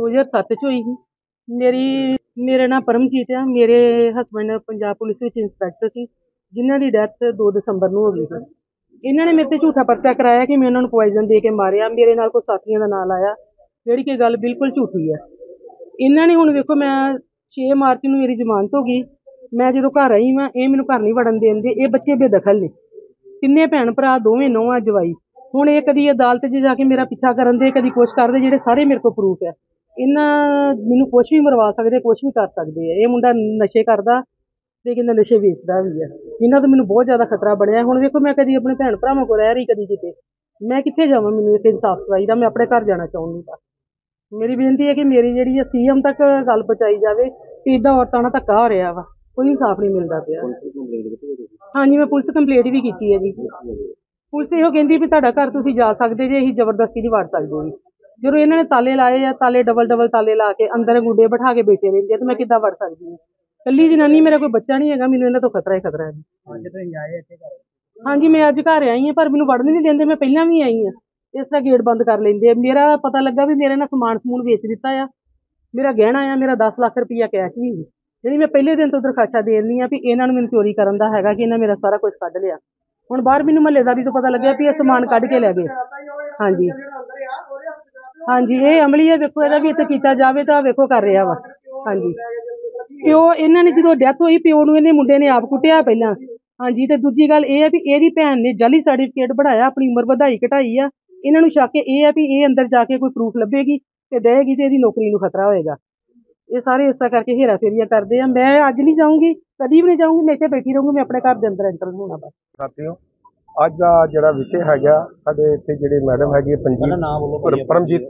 2007 ਚ ਹੋਈ ਸੀ। ਮੇਰਾ ਨਾਮ ਪਰਮਜੀਤ ਆ। ਮੇਰੇ ਹਸਬੈਂਡ ਪੰਜਾਬ ਪੁਲਿਸ ਵਿੱਚ ਇੰਸਪੈਕਟਰ ਸੀ, ਜਿਨ੍ਹਾਂ ਦੀ ਡੈਥ 2 ਦਸੰਬਰ ਨੂੰ ਹੋ ਗਈ ਸੀ। ਇਹਨਾਂ ਨੇ ਮੇਰੇ ਤੇ ਝੂਠਾ ਪਰਚਾ ਕਰਾਇਆ ਕਿ ਮੈਂ ਉਹਨਾਂ ਨੂੰ ਪੁਆਇਜ਼ਨ ਦੇ ਕੇ ਮਾਰਿਆ। ਮੇਰੇ ਨਾਲ ਕੋਈ ਸਾਥੀਆਂ ਦਾ ਨਾਂ ਲਾਇਆ, ਜਿਹੜੀ ਕਿ ਗੱਲ ਬਿਲਕੁਲ ਝੂਠੀ ਹੈ। ਇਹਨਾਂ ਨੇ ਹੁਣ ਵੇਖੋ, ਮੈਂ 6 ਮਾਰਚ ਨੂੰ ਮੇਰੀ ਜ਼ਮਾਨਤ ਹੋ ਗਈ। ਮੈਂ ਜਦੋਂ ਘਰ ਆਈ ਮੈਂ ਇਹ ਮੈਨੂੰ ਘਰ ਨਹੀਂ ਵੜਨ ਦੇਣਗੇ। ਇਹ ਬੱਚੇ ਬੇਦਖਲ ਨੇ, ਤਿੰਨੇ ਭੈਣ ਭਰਾ, ਦੋਵੇਂ ਨੌਵਾਂ ਜਵਾਈ। ਹੁਣ ਇਹ ਕਦੀ ਅਦਾਲਤ 'ਚ ਜਾ ਕੇ ਮੇਰਾ ਪਿੱਛਾ ਕਰਨ ਦੇ, ਕਦੀ ਕੁਛ ਕਰਦੇ, ਜਿਹੜੇ ਸਾਰੇ ਮੇਰੇ ਕੋਲ ਪ੍ਰੂਫ ਹੈ। ਇਹਨਾਂ ਮੈਨੂੰ ਕੁਛ ਵੀ ਮਰਵਾ ਸਕਦੇ, ਕੁਛ ਵੀ ਕਰ ਸਕਦੇ ਆ। ਇਹ ਮੁੰਡਾ ਨਸ਼ੇ ਕਰਦਾ ਤੇ ਕਹਿੰਦਾ ਨਸ਼ੇ ਵੇਚਦਾ ਵੀ ਹੈ। ਇਹਨਾਂ ਤੋਂ ਮੈਨੂੰ ਬਹੁਤ ਜ਼ਿਆਦਾ ਖਤਰਾ ਬਣਿਆ। ਹੁਣ ਵੇਖੋ, ਮੈਂ ਕਦੀ ਆਪਣੇ ਭੈਣ ਭਰਾਵਾਂ ਕੋਲ ਰਹਿ ਰਹੀ, ਕਦੀ ਕਿਤੇ। ਮੈਂ ਕਿੱਥੇ ਜਾਵਾਂ? ਮੈਨੂੰ ਇੱਕ ਇਨਸਾਫ ਚਾਹੀਦਾ। ਮੈਂ ਆਪਣੇ ਘਰ ਜਾਣਾ ਚਾਹੁੰਦੀ ਹਾਂ। ਮੇਰੀ ਬੇਨਤੀ ਹੈ ਕਿ ਮੇਰੀ ਜਿਹੜੀ CM ਤੱਕ ਗੱਲ ਪਹੁੰਚਾਈ ਜਾਵੇ ਕਿ ਇੱਦਾਂ ਔਰਤਾਂ ਨਾਲ ਧੱਕਾ ਹੋ ਰਿਹਾ ਵਾ, ਕੋਈ ਇਨਸਾਫ ਨਹੀਂ ਮਿਲਦਾ ਪਿਆ। ਹਾਂਜੀ, ਮੈਂ ਪੁਲਿਸ ਕੰਪਲੇਂਟ ਵੀ ਕੀਤੀ ਹੈ ਜੀ। ਪੁਲਿਸ ਇਹੋ ਕਹਿੰਦੀ ਵੀ ਤੁਹਾਡਾ ਘਰ ਤੁਸੀਂ ਜਾ ਸਕਦੇ ਜੇ, ਅਸੀਂ ਜ਼ਬਰਦਸਤੀ ਨਹੀਂ ਵੜ ਸਕਦੇ ਜੀ। ਜਦੋਂ ਇਹਨਾਂ ਨੇ ਤਾਲੇ ਲਾਏ ਆ, ਤਾਲੇ ਡਬਲ ਤਾਲੇ ਲਾ ਕੇ ਅੰਦਰ ਗੁੱਡੇ ਬਿਠਾ ਕੇ ਬੈਠੇ ਰਹਿੰਦੇ ਆ, ਤੇ ਮੈਂ ਕਿੱਦਾਂ ਵੜ ਸਕਦੀ ਹਾਂ? ਇਕੱਲੀ ਜਨਾਨੀ, ਮੇਰਾ ਕੋਈ ਬੱਚਾ ਨਹੀਂ ਹੈਗਾ। ਮੈਨੂੰ ਇਹਨਾਂ ਤੋਂ ਖਤਰਾ ਹੀ ਖਤਰਾ ਹੈ ਜੀ। ਹਾਂਜੀ, ਮੈਂ ਅੱਜ ਘਰ ਆਈ ਹਾਂ, ਪਰ ਮੈਨੂੰ ਵੜਨ ਨਹੀਂ ਦਿੰਦੇ। ਮੈਂ ਪਹਿਲਾਂ ਵੀ ਆਈ ਹਾਂ, ਇਸ ਤਰ੍ਹਾਂ ਗੇਟ ਬੰਦ ਕਰ ਲੈਂਦੇ ਆ। ਮੇਰਾ ਪਤਾ ਲੱਗਾ ਵੀ ਮੇਰੇ ਨਾਲ ਸਮਾਨ ਵੇਚ ਦਿੱਤਾ ਆ। ਮੇਰਾ ਗਹਿਣਾ ਆ, ਮੇਰਾ 10 ਲੱਖ ਰੁਪਈਆ ਕੈਸ਼ ਵੀ, ਜਿਹੜੀ ਮੈਂ ਪਹਿਲੇ ਦਿਨ ਤੋਂ ਦਰਖਾਸਤਾਂ ਦੇ ਦਿੰਦੀ ਹਾਂ ਵੀ ਇਹਨਾਂ ਨੂੰ ਮੈਨੂੰ ਚੋਰੀ ਕਰਨ ਦਾ ਹੈਗਾ, ਕਿ ਇਹਨਾਂ ਮੇਰਾ ਸਾਰਾ ਕੁਝ ਕੱਢ ਲਿਆ। ਹੁਣ ਬਾਹਰ ਮੈਨੂੰ ਮਹੱਲੇਦਾਰੀ ਤੋਂ ਪਤਾ ਲੱਗਿਆ ਵੀ ਇਹ ਸਮਾਨ ਕੱਢ ਕੇ ਲੈ ਗਏ। ਹਾਂਜੀ ਹਾਂਜੀ, ਇਹ ਅਮਲੀ ਹੈ। ਵੇਖੋ, ਇਹਦਾ ਵੀ ਇੱਥੇ ਕੀਤਾ ਜਾਵੇ ਤਾਂ ਵੇਖੋ ਕਰ ਰਿਹਾ ਵਾ। ਹਾਂਜੀ, ਪਿਓ, ਇਹਨਾਂ ਨੇ ਜਦੋਂ ਡੈਥ ਹੋਈ, ਪਿਓ ਨੂੰ ਇਹਨੇ ਮੁੰਡੇ ਨੇ ਆਪ ਕੁੱਟਿਆ ਪਹਿਲਾਂ। ਹਾਂਜੀ, ਤੇ ਦੂਜੀ ਗੱਲ ਇਹ ਹੈ ਵੀ ਇਹਦੀ ਭੈਣ ਨੇ ਜਾਲੀ ਸਰਟੀਫਿਕੇਟ ਬਣਾਇਆ, ਆਪਣੀ ਉਮਰ ਵਧਾਈ ਘਟਾਈ ਆ। ਇਹਨਾਂ ਨੂੰ ਸ਼ੱਕ ਇਹ ਹੈ ਵੀ ਇਹ ਅੰਦਰ ਜਾ ਕੇ ਕੋਈ ਪ੍ਰੂਫ ਲੱਭੇਗੀ ਤੇ ਦੇਗੀ ਤੇ ਇਹਦੀ ਨੌਕਰੀ ਨੂੰ ਖਤਰਾ ਹੋਏਗਾ। ਇਹ ਸਾਰੇ ਇਸ ਤਰ੍ਹਾਂ ਕਰਕੇ ਹੇਰਾ ਫੇਰੀਆਂ ਕਰਦੇ ਆ। ਮੈਂ ਅੱਜ ਨਹੀਂ ਜਾਊਂਗੀ, ਕਦੀ ਵੀ ਨਹੀਂ ਜਾਊਂਗੀ। ਮੈਂ ਇੱਥੇ ਬੈਠੀ ਰਹੂੰਗੀ। ਮੈਂ ਆਪਣੇ ਘਰ ਦੇ ਅੰਦਰ ਐਂਟਰ ਹੋਣਾ ਬਸ। ਸਾਥੀਓ, ਅੱਜ ਦਾ ਜਿਹੜਾ ਵਿਸ਼ੇ ਹੈਗਾ, ਸਾਡੇ ਇੱਥੇ ਜਿਹੜੇ ਮੈਡਮ ਹੈਗੀ ਪਰਮਜੀਤ,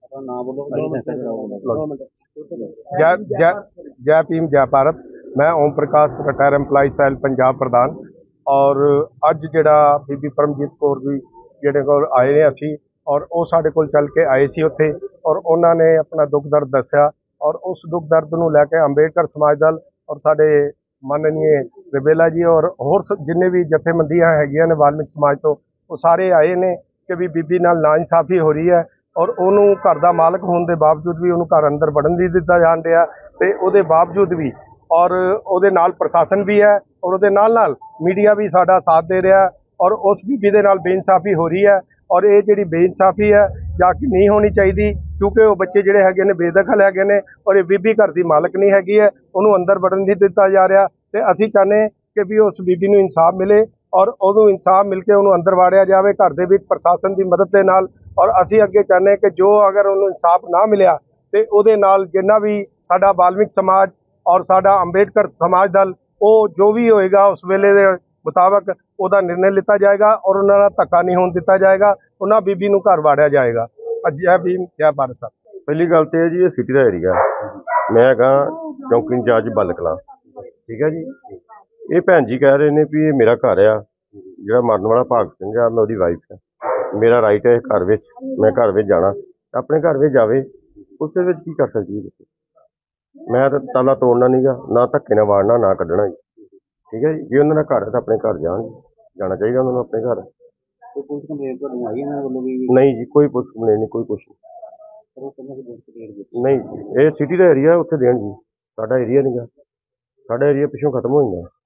जय भीम जय भारत। मैं Om Prakash, retire employee cell Punjab प्रधान। और अज जिहड़ा बीबी परमजीत कौर जी जिहड़े कोल आए ने असी, और वो साडे कोल चल के आए सी उत्थे, और उन्होंने अपना दुख दर्द दस्या। और उस दुख दर्द नूं लैके अंबेडकर समाज दल और साडे माननीय रबेला जी और होर जिन्ने भी जथेबंदियां हैगियां ने वाल्मीकि समाज तो, वो सारे आए ने कि भी बीबी नाल नाइंसाफी हो रही है। और ਉਹਨੂੰ घर का मालक होने के बावजूद भी ਉਹਨੂੰ घर अंदर वड़न नहीं दिता जान दिया, तो ਉਹਦੇ बावजूद भी, और ਉਹਦੇ नाल प्रशासन भी है, और ਉਹਦੇ नाल मीडिया भी साडा साथ दे रहा है। और उस बीबी दे नाल बेइंसाफी हो रही है, और ये जिहड़ी बेइंसाफी है जाके नहीं होनी चाहिए, क्योंकि वो बच्चे जिहड़े हैगे ने बेदखल हैगे ने, और ये बीबी घर की मालक नहीं हैगी है, ਉਹਨੂੰ अंदर वड़न नहीं दिता जा रहा। तो असीं चाहते कि भी उस बीबी नूं इंसाफ मिले, और उहनूं इंसाफ मिल के उहनूं अंदर वाड़िया जाए घर दे विच प्रशासन की मदद के नाल। और असीं अगे चाहते कि जो अगर उन्होंने इंसाफ ना मिलिया तो उहदे नाल जिन्ना भी साडा वाल्मीकि समाज और साडा अंबेडकर समाज दल, वो जो भी होएगा उस वेले दे मुताबक उहदा निर्णय लिता जाएगा, और उन्हां दा धक्का नहीं होण दिता जाएगा। उन्हां बीबी नूं घर वाड़िया जाएगा। जय भीम जय भारत साहब। पहली गल तो है जी, ये सिटी का एरिया, मैं हैगा चौंकी इंचार्ज बल कलां, ठीक है जी। ये भैन जी कह रहे हैं भी ये मेरा घर आ, जिहड़ा मरन वाला भाग सिंह आ, मैं उसदी वाइफ है, मेरा राइट है घर में, मैं घर में जाना, अपने घर में जावे, उस की कर सकती है? मैं तो ताला तोड़ना नहीं गा, ना धक्के ना वाड़ना, ना कढ़ना जी, ठीक है जी। जे उन्होंने घर है तो अपने घर जाना चाहिए उन्होंने अपने घर। नहीं जी, कोई पुलिस कंप्लेंट नहीं, कोई कुछ नहीं जी। ये सिटी का एरिया उत्थे देन जी, साडा एरिया नहीं गा, साडा एरिया पिछों खत्म हो जाता।